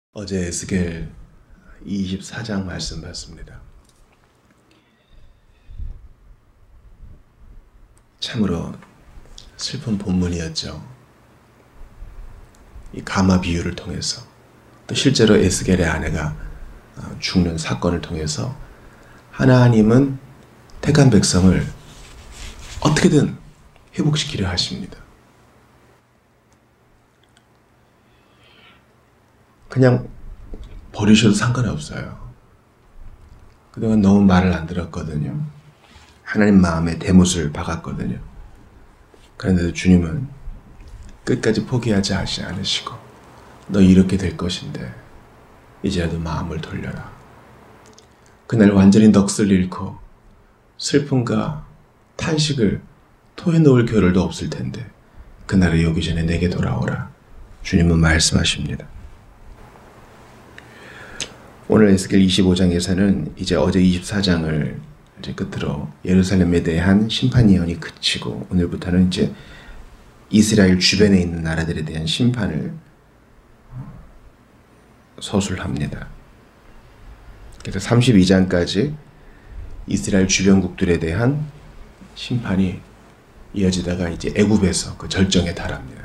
어제 에스겔 24장 말씀 봤습니다. 참으로 슬픈 본문이었죠. 이 가마 비유를 통해서 또 실제로 에스겔의 아내가 죽는 사건을 통해서 하나님은 택한 백성을 어떻게든 회복시키려 하십니다. 그냥 버리셔도 상관없어요. 그동안 너무 말을 안 들었거든요. 하나님 마음에 대못을 박았거든요. 그런데도 주님은 끝까지 포기하지 않으시고 너 이렇게 될 것인데 이제라도 마음을 돌려라. 그날 완전히 넋을 잃고 슬픔과 탄식을 토해놓을 겨를도 없을 텐데 그날이 오기 전에 내게 돌아오라. 주님은 말씀하십니다. 오늘 에스겔 25장에서는 이제 어제 24장을 이제 끝으로 예루살렘에 대한 심판 예언이 그치고 오늘부터는 이제 이스라엘 주변에 있는 나라들에 대한 심판을 서술합니다. 그래서 32장까지 이스라엘 주변국들에 대한 심판이 이어지다가 이제 애굽에서 그 절정에 달합니다.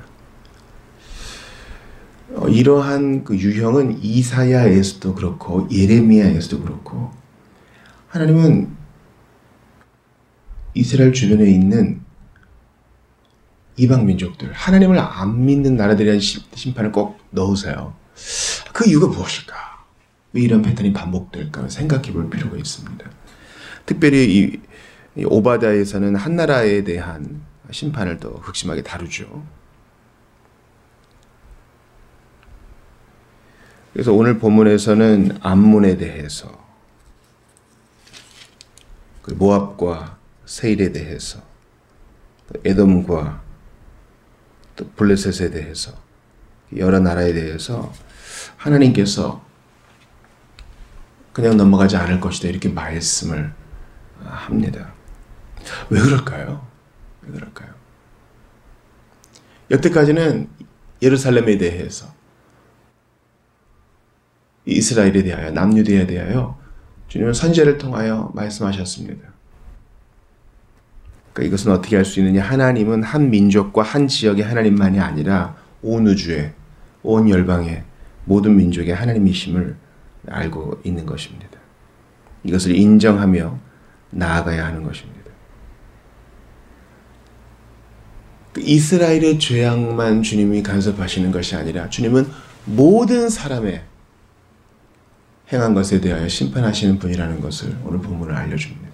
이러한 그 유형은 이사야에서도 그렇고 예레미야에서도 그렇고 하나님은 이스라엘 주변에 있는 이방 민족들, 하나님을 안 믿는 나라들에 대한 심판을 꼭 넣으세요. 그 이유가 무엇일까? 왜 이런 패턴이 반복될까? 생각해 볼 필요가 있습니다. 특별히 이 오바댜에서는 한 나라에 대한 심판을 더 극심하게 다루죠. 그래서 오늘 본문에서는 암몬에 대해서, 모압과 세일에 대해서, 또 에돔과 또 블레셋에 대해서 여러 나라에 대해서 하나님께서 그냥 넘어가지 않을 것이다 이렇게 말씀을 합니다. 왜 그럴까요? 왜 그럴까요? 여태까지는 예루살렘에 대해서 이스라엘에 대하여 남유대에 대하여 주님은 선지자를 통하여 말씀하셨습니다. 그러니까 이것은 어떻게 할 수 있느냐? 하나님은 한 민족과 한 지역의 하나님만이 아니라 온 우주의 온 열방의 모든 민족의 하나님이심을 알고 있는 것입니다. 이것을 인정하며 나아가야 하는 것입니다. 이스라엘의 죄악만 주님이 간섭하시는 것이 아니라 주님은 모든 사람의 행한 것에 대하여 심판하시는 분이라는 것을 오늘 본문을 알려줍니다.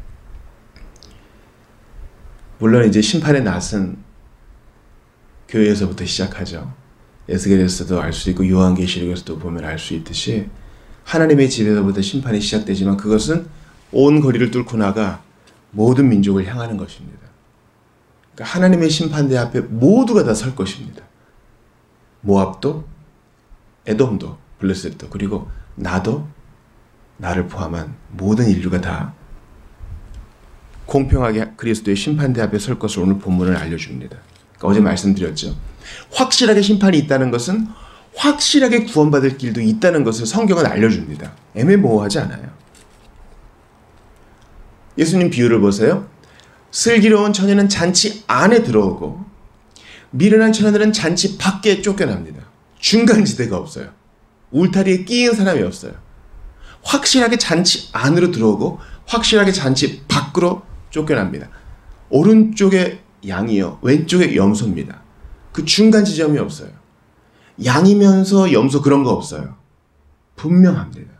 물론 이제 심판의 낯은 교회에서부터 시작하죠. 에스겔에서도 알 수 있고 요한계시록에서도 보면 알 수 있듯이 하나님의 집에서부터 심판이 시작되지만 그것은 온 거리를 뚫고 나가 모든 민족을 향하는 것입니다. 그러니까 하나님의 심판대 앞에 모두가 다 설 것입니다. 모압도, 에돔도, 블레셋도, 그리고 나도, 나를 포함한 모든 인류가 다 공평하게 그리스도의 심판대 앞에 설 것을 오늘 본문을 알려줍니다. 그러니까 어제 말씀드렸죠. 확실하게 심판이 있다는 것은 확실하게 구원받을 길도 있다는 것을 성경은 알려줍니다. 애매모호하지 않아요. 예수님 비유를 보세요. 슬기로운 처녀는 잔치 안에 들어오고 미련한 처녀들은 잔치 밖에 쫓겨납니다. 중간지대가 없어요. 울타리에 끼인 사람이 없어요. 확실하게 잔치 안으로 들어오고 확실하게 잔치 밖으로 쫓겨납니다. 오른쪽에 양이요, 왼쪽에 염소입니다. 그 중간 지점이 없어요. 양이면서 염소 그런 거 없어요. 분명합니다.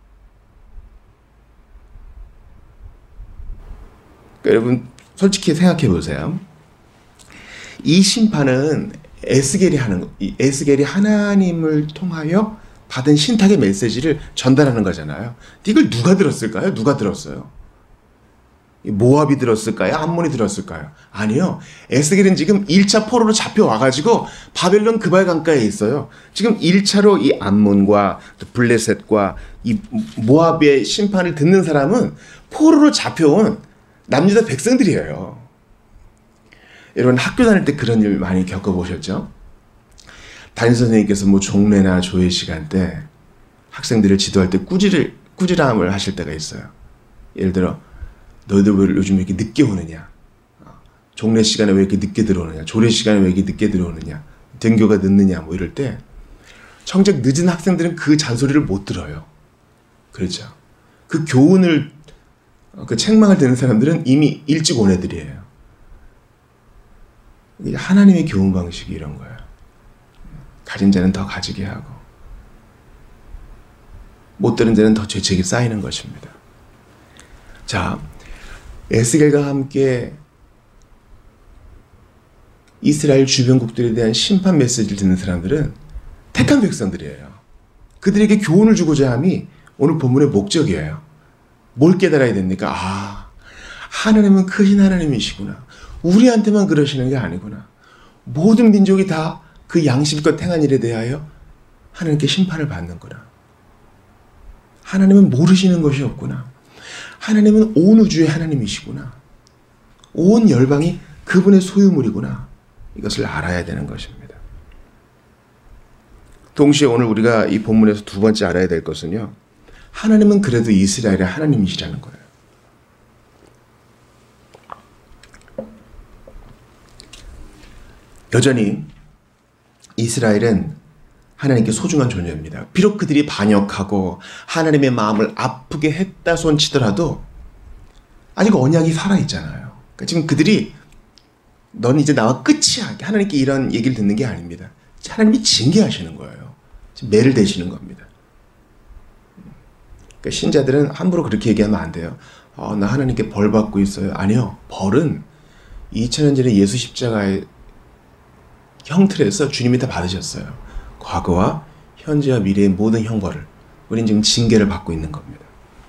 그러니까 여러분 솔직히 생각해 보세요. 이 심판은 에스겔이 하나님을 통하여 받은 신탁의 메시지를 전달하는 거잖아요. 이걸 누가 들었을까요? 누가 들었어요? 모압이 들었을까요? 암몬이 들었을까요? 아니요. 에스겔은 지금 1차 포로로 잡혀와가지고 바벨론 그발강가에 있어요. 지금 1차로 이 암몬과 블레셋과 이 모압의 심판을 듣는 사람은 포로로 잡혀온 남유다 백성들이에요. 여러분 학교 다닐 때 그런 일 많이 겪어보셨죠? 담임 선생님께서 뭐 종례나 조회 시간 때 학생들을 지도할 때 꾸지람을 하실 때가 있어요. 예를 들어 너희들 왜 요즘 이렇게 늦게 오느냐, 종례 시간에 왜 이렇게 늦게 들어오느냐, 조례 시간에 왜 이렇게 늦게 들어오느냐, 등교가 늦느냐 뭐 이럴 때 정작 늦은 학생들은 그 잔소리를 못 들어요. 그렇죠. 그 교훈을, 그 책망을 듣는 사람들은 이미 일찍 온 애들이에요. 하나님의 교훈 방식이 이런 거예요. 가진 자는 더 가지게 하고 못 들은 자는 더 죄책이 쌓이는 것입니다. 자, 에스겔과 함께 이스라엘 주변국들에 대한 심판 메시지를 듣는 사람들은 택한 백성들이에요. 그들에게 교훈을 주고자 함이 오늘 본문의 목적이에요. 뭘 깨달아야 됩니까? 아, 하나님은 크신 하나님이시구나. 우리한테만 그러시는 게 아니구나. 모든 민족이 다 그 양심껏 행한 일에 대하여 하나님께 심판을 받는구나. 하나님은 모르시는 것이 없구나. 하나님은 온 우주의 하나님이시구나. 온 열방이 그분의 소유물이구나. 이것을 알아야 되는 것입니다. 동시에 오늘 우리가 이 본문에서 두 번째 알아야 될 것은요, 하나님은 그래도 이스라엘의 하나님이시라는 거예요. 여전히 이스라엘은 하나님께 소중한 존재입니다. 비록 그들이 반역하고 하나님의 마음을 아프게 했다 손 치더라도 아직 언약이 살아있잖아요. 그러니까 지금 그들이 넌 이제 나와 끝이야, 하나님께 이런 얘기를 듣는 게 아닙니다. 하나님이 징계하시는 거예요. 지금 매를 대시는 겁니다. 그러니까 신자들은 함부로 그렇게 얘기하면 안 돼요. 나 하나님께 벌 받고 있어요. 아니요. 벌은 2000년 전에 예수 십자가의 형틀에서 주님이 다 받으셨어요. 과거와 현재와 미래의 모든 형벌을 우린 지금 징계를 받고 있는 겁니다.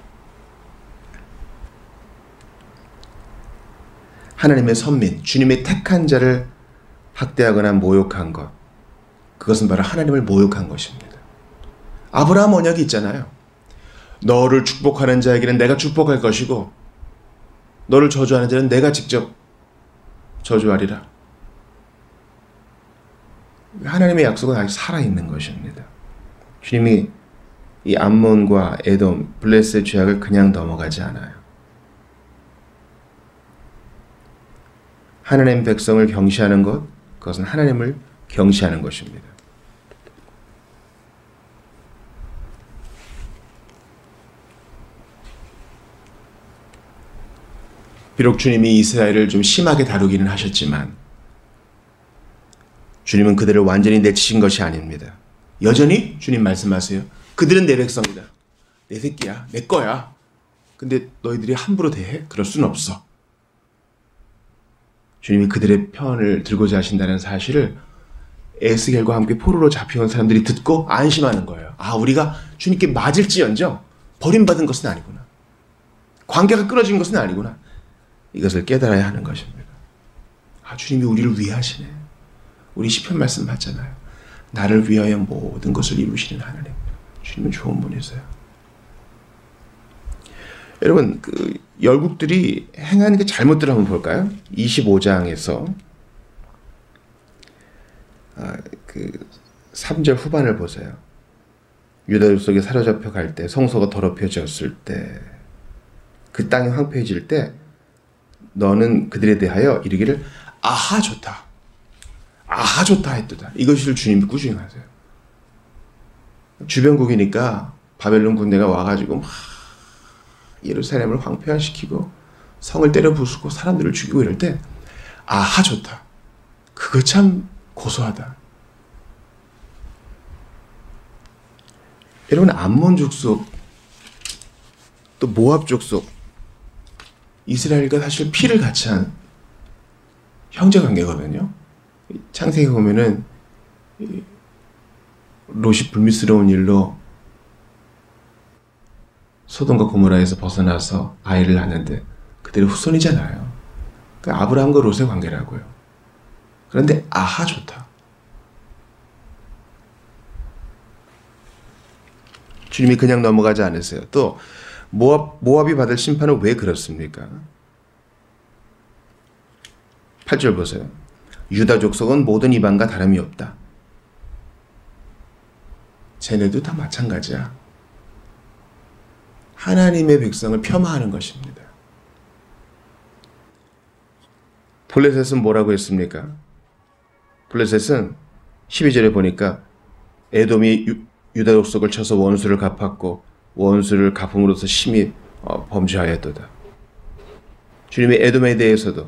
하나님의 선민, 주님의 택한 자를 학대하거나 모욕한 것, 그것은 바로 하나님을 모욕한 것입니다. 아브라함 언약이 있잖아요. 너를 축복하는 자에게는 내가 축복할 것이고 너를 저주하는 자는 내가 직접 저주하리라. 하나님의 약속은 아직 살아있는 것입니다. 주님이 이 암몬과 에돔, 블레셋의 죄악을 그냥 넘어가지 않아요. 하나님 백성을 경시하는 것, 그것은 하나님을 경시하는 것입니다. 비록 주님이 이스라엘을 좀 심하게 다루기는 하셨지만 주님은 그들을 완전히 내치신 것이 아닙니다. 여전히 주님 말씀하세요. 그들은 내 백성이다. 내 새끼야. 내 거야. 근데 너희들이 함부로 대해? 그럴 순 없어. 주님이 그들의 편을 들고자 하신다는 사실을 에스겔과 함께 포로로 잡혀온 사람들이 듣고 안심하는 거예요. 아, 우리가 주님께 맞을지언정 버림받은 것은 아니구나. 관계가 끊어진 것은 아니구나. 이것을 깨달아야 하는 것입니다. 아, 주님이 우리를 위하시네. 우리 시편 말씀 봤잖아요. 나를 위하여 모든 것을 이루시는 하나님. 주님은 좋은 분이세요. 여러분, 그 열국들이 행하는 게 잘못들 한번 볼까요? 25장에서 그 3절 후반을 보세요. 유다 족속에 사로잡혀 갈 때, 성소가 더럽혀졌을 때, 그 땅이 황폐해질 때 너는 그들에 대하여 이르기를 아하 좋다. 아하 좋다 했도다. 이것을 주님이 꾸준히 하세요. 주변국이니까 바벨론 군대가 와가지고 막 예루살렘을 황폐화시키고 성을 때려 부수고 사람들을 죽이고 이럴 때 아하 좋다. 그거 참 고소하다. 여러분, 암몬 족속 또 모압 족속 이스라엘과 사실 피를 같이 한 형제관계거든요. 창세기 보면은 롯이 불미스러운 일로 소돔과 고모라에서 벗어나서 아이를 낳는데 그들의 후손이잖아요. 그러니까 아브라함과 롯의 관계라고요. 그런데 아하 좋다. 주님이 그냥 넘어가지 않으세요. 또 모압이 받을 심판은 왜 그렇습니까? 8절 보세요. 유다 족속은 모든 이방과 다름이 없다. 쟤네도 다 마찬가지야. 하나님의 백성을 폄하하는 것입니다. 블레셋은 뭐라고 했습니까? 블레셋은 12절에 보니까 에돔이 유다 족속을 쳐서 원수를 갚았고 원수를 갚음으로써 심히 범죄하였도다. 주님이 에돔에 대해서도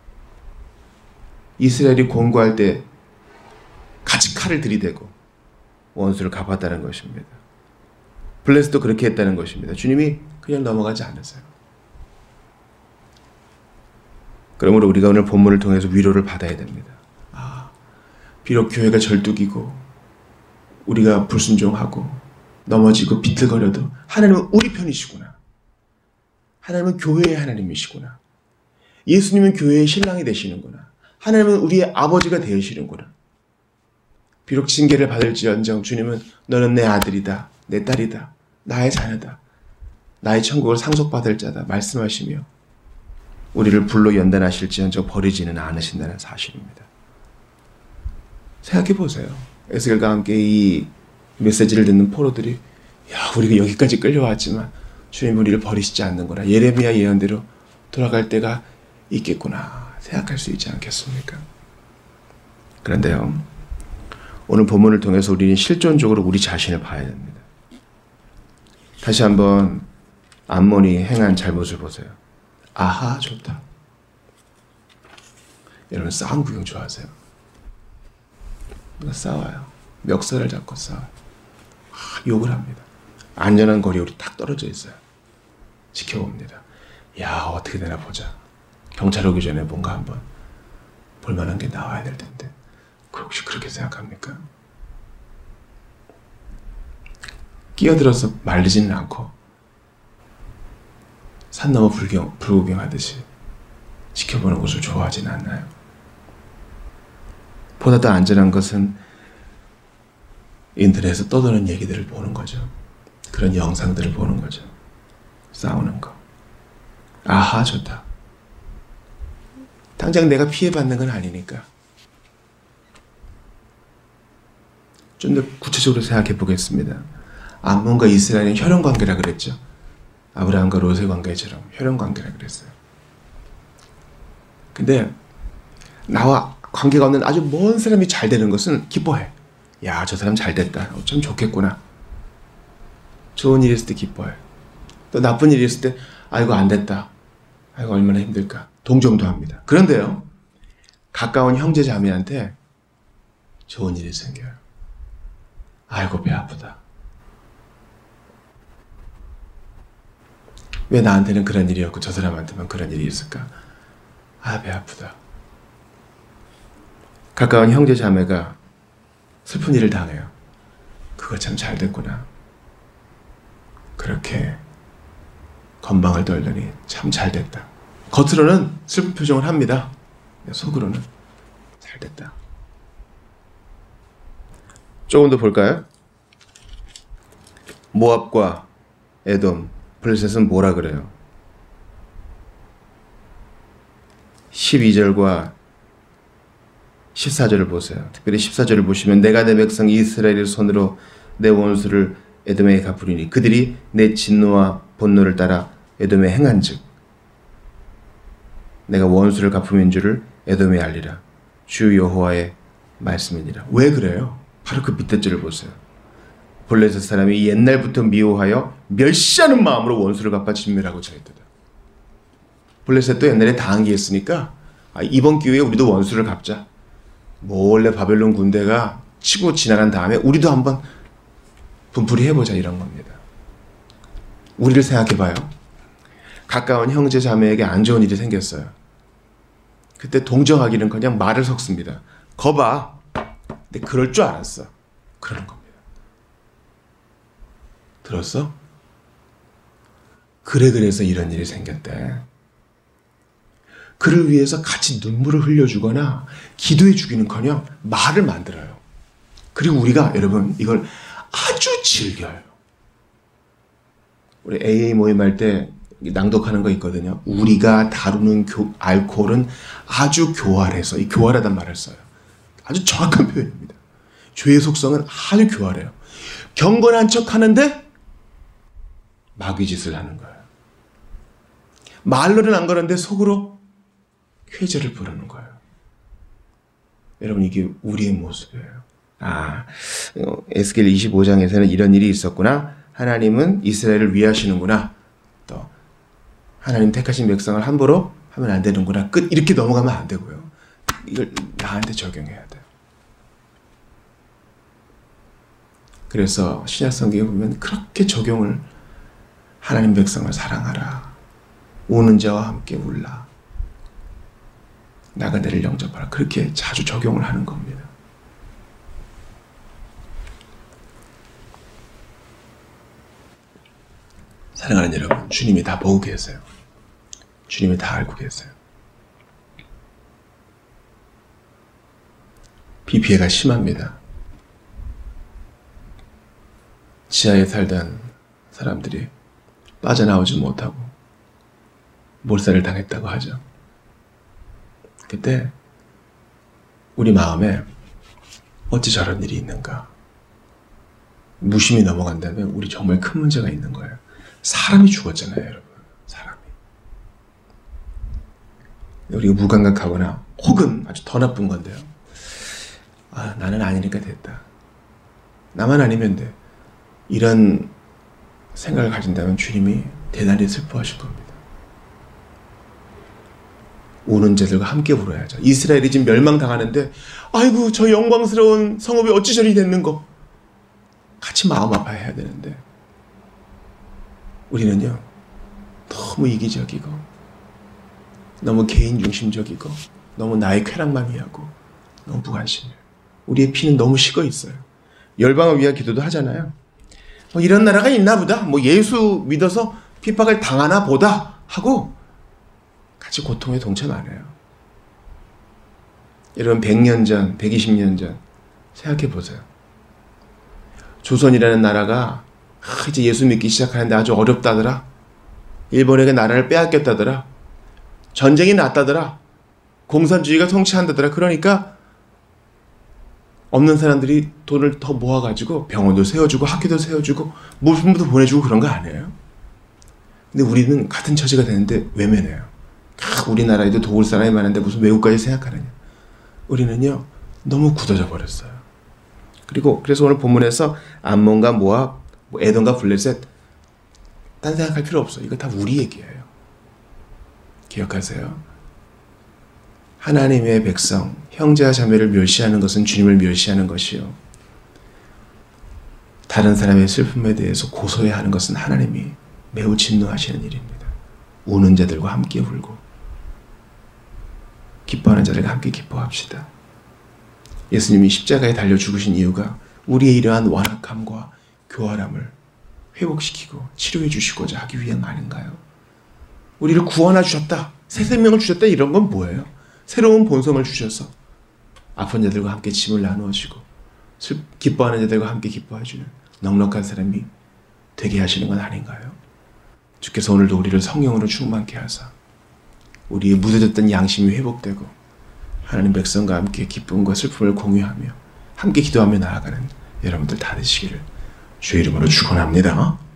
이스라엘이 공고할 때 같이 칼을 들이대고 원수를 갚았다는 것입니다. 블레셋도 그렇게 했다는 것입니다. 주님이 그냥 넘어가지 않으세요. 그러므로 우리가 오늘 본문을 통해서 위로를 받아야 됩니다. 비록 교회가 절뚝이고 우리가 불순종하고 넘어지고 비틀거려도 하나님은 우리 편이시구나. 하나님은 교회의 하나님이시구나. 예수님은 교회의 신랑이 되시는구나. 하나님은 우리의 아버지가 되시는구나. 비록 징계를 받을지언정 주님은 너는 내 아들이다. 내 딸이다. 나의 자녀다. 나의 천국을 상속받을 자다. 말씀하시며 우리를 불로 연단하실지언정 버리지는 않으신다는 사실입니다. 생각해 보세요. 에스겔과 함께 이 메시지를 듣는 포로들이 우리가 여기까지 끌려왔지만 주님 우리를 버리시지 않는구나. 예레미야 예언대로 돌아갈 때가 있겠구나 생각할 수 있지 않겠습니까? 그런데요. 오늘 본문을 통해서 우리는 실존적으로 우리 자신을 봐야 됩니다. 다시 한번 암몬이 행한 잘못을 보세요. 아하 좋다. 여러분 싸움 구경 좋아하세요? 싸워요. 멱살을 잡고 싸워요. 욕을 합니다. 안전한 거리에 우리 딱 떨어져 있어요. 지켜봅니다. 어떻게 되나 보자. 경찰 오기 전에 뭔가 한번 볼만한 게 나와야 될 텐데. 혹시 그렇게 생각합니까? 끼어들어서 말리지는 않고 산 넘어 불구경하듯이 지켜보는 것을 좋아하진 않나요? 보다 더 안전한 것은 인터넷에서 떠도는 얘기들을 보는 거죠. 그런 영상들을 보는 거죠. 싸우는 거. 아하 좋다. 당장 내가 피해받는 건 아니니까. 좀 더 구체적으로 생각해 보겠습니다. 암몬과 이스라엘은 혈연관계라 그랬죠. 아브라함과 롯의 관계처럼 혈연관계라 그랬어요. 근데 나와 관계가 없는 아주 먼 사람이 잘 되는 것은 기뻐해. 저 사람 잘 됐다. 참 좋겠구나. 좋은 일이 있을 때 기뻐해. 또 나쁜 일이 있을 때 아이고 안 됐다. 아이고 얼마나 힘들까. 동정도 합니다. 그런데요. 가까운 형제 자매한테 좋은 일이 생겨요. 아이고 배 아프다. 왜 나한테는 그런 일이 없고 저 사람한테만 그런 일이 있을까? 배 아프다. 가까운 형제 자매가 슬픈 일을 당해요. 그거 참 잘 됐구나. 그렇게 건방을 떨더니 참 잘 됐다. 겉으로는 슬픈 표정을 합니다. 속으로는 잘 됐다. 조금 더 볼까요? 모압과 에돔, 블레셋은 뭐라 그래요? 12절과 14절을 보세요. 특별히 14절을 보시면 내가 내 백성 이스라엘의 손으로 내 원수를 에돔에 갚으리니 그들이 내 진노와 분노를 따라 에돔에 행한즉 내가 원수를 갚음인 줄을 에돔에 알리라. 주 여호와의 말씀이니라. 왜 그래요? 바로 그 밑에 줄을 보세요. 블레셋 사람이 옛날부터 미워하여 멸시하는 마음으로 원수를 갚아 진멸하고 저했도다. 블레셋도 옛날에 당한 게 있으니까 이번 기회에 우리도 원수를 갚자. 몰래 바벨론 군대가 치고 지나간 다음에 우리도 한번 분풀이 해보자 이런 겁니다. 우리를 생각해봐요. 가까운 형제 자매에게 안 좋은 일이 생겼어요. 그때 동정하기는커녕 말을 섞습니다. 거봐. 근데 그럴 줄 알았어. 그러는 겁니다. 들었어? 그래서 이런 일이 생겼대. 그를 위해서 같이 눈물을 흘려주거나 기도해 주기는커녕 말을 만들어요. 그리고 우리가 여러분 이걸 아주 즐겨요. 우리 AA 모임할 때 낭독하는 거 있거든요. 우리가 다루는 알코올은 아주 교활해서 이 교활하단 말을 써요. 아주 정확한 표현입니다. 죄의 속성은 아주 교활해요. 경건한 척 하는데 마귀짓을 하는 거예요. 말로는 안 그러는데 속으로 쾌재를 부르는 거예요. 여러분, 이게 우리의 모습이에요. 에스겔 25장에서는 이런 일이 있었구나. 하나님은 이스라엘을 위하시는구나. 또 하나님 택하신 백성을 함부로 하면 안 되는구나. 끝. 이렇게 넘어가면 안 되고요. 이걸 나한테 적용해야 돼요. 그래서 신약 성경에 보면 그렇게 적용을, 하나님 백성을 사랑하라. 우는 자와 함께 울라. 나그네를 영접하라. 그렇게 자주 적용을 하는 겁니다. 사랑하는 여러분, 주님이 다 보고 계세요. 주님이 다 알고 계세요. 비 피해가 심합니다. 지하에 살던 사람들이 빠져나오지 못하고 몰살을 당했다고 하죠. 그때 우리 마음에 어찌 저런 일이 있는가? 무심히 넘어간다면 우리 정말 큰 문제가 있는 거예요. 사람이 죽었잖아요, 여러분. 사람이. 우리가 무감각하거나 혹은 아주 더 나쁜 건데요. 나는 아니니까 됐다. 나만 아니면 돼. 이런 생각을 가진다면 주님이 대단히 슬퍼하실 겁니다. 우는 자들과 함께 울어야죠. 이스라엘이 지금 멸망당하는데 아이고 저 영광스러운 성읍이 어찌 저리 됐는고, 같이 마음 아파해야 되는데 우리는요 너무 이기적이고 너무 개인중심적이고 너무 나의 쾌락만 위하고 너무 무관심해요. 우리의 피는 너무 식어 있어요. 열방을 위한 기도도 하잖아요. 이런 나라가 있나 보다, 예수 믿어서 핍박을 당하나 보다 하고 같이 고통에 동참 안 해요. 여러분, 100년 전, 120년 전 생각해 보세요. 조선이라는 나라가 이제 예수 믿기 시작하는데 아주 어렵다더라. 일본에게 나라를 빼앗겼다더라. 전쟁이 났다더라. 공산주의가 통치한다더라. 그러니까 없는 사람들이 돈을 더 모아가지고 병원도 세워주고 학교도 세워주고 물품도 보내주고 그런 거 아니에요? 근데 우리는 같은 처지가 되는데 외면해요. 우리나라에도 도울 사람이 많은데 무슨 외국까지 생각하느냐. 우리는요 너무 굳어져 버렸어요. 그래서 오늘 본문에서 암몬과 모압, 에돔과 블레셋 딴 생각할 필요 없어요. 이거 다 우리 얘기예요. 기억하세요. 하나님의 백성, 형제와 자매를 멸시하는 것은 주님을 멸시하는 것이요, 다른 사람의 슬픔에 대해서 고소해야 하는 것은 하나님이 매우 진노하시는 일입니다. 우는 자들과 함께 울고 기뻐하는 자들과 함께 기뻐합시다. 예수님이 십자가에 달려 죽으신 이유가 우리의 이러한 완악함과 교활함을 회복시키고 치료해 주시고자 하기 위한 아닌가요? 우리를 구원해 주셨다, 새 생명을 주셨다, 이런 건 뭐예요? 새로운 본성을 주셔서 아픈 자들과 함께 짐을 나누어주고 기뻐하는 자들과 함께 기뻐해주는 넉넉한 사람이 되게 하시는 건 아닌가요? 주께서 오늘도 우리를 성령으로 충만케 하사 우리의 무뎌졌던 양심이 회복되고 하나님 백성과 함께 기쁨과 슬픔을 공유하며 함께 기도하며 나아가는 여러분들 다 되시기를 주의 이름으로 축원합니다.